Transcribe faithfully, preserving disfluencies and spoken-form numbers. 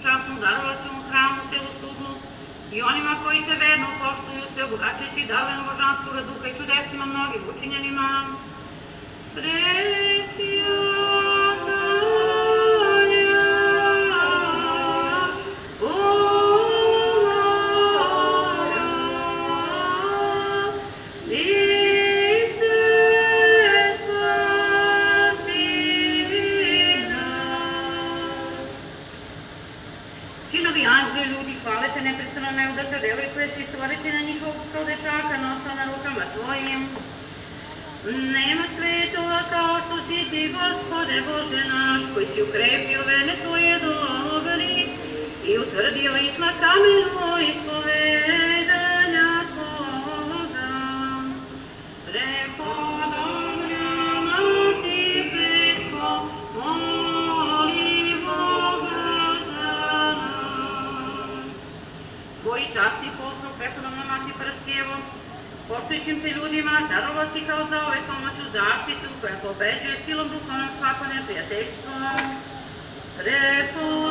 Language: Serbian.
časnu darovaću u hramu selu Studnu i onima koji te verno poštuju sve obogaćeći darovanjem božanskoga duha i čudesima mnogim učinjenima. Presvjata neprestano neudata devojko, si stvoriti na njihovog kao dečaka nosila na rukama tvojim. Nema svetova kao što si ti, Gospode Bože naš, koji si ukrepio vene tvoje dobri i utvrdio ih na kamenu ispovedanja tvoga. Prepodobljama ti petko, moli Boga za nas. Tvoji časni pokrov, prepodobna mati Prskijevom, postojićim te ljudima, darova si kao za ove pomoću zaštitu koja pobeđuje silom duhovnom svako neprijateljstvo. Prepodobljama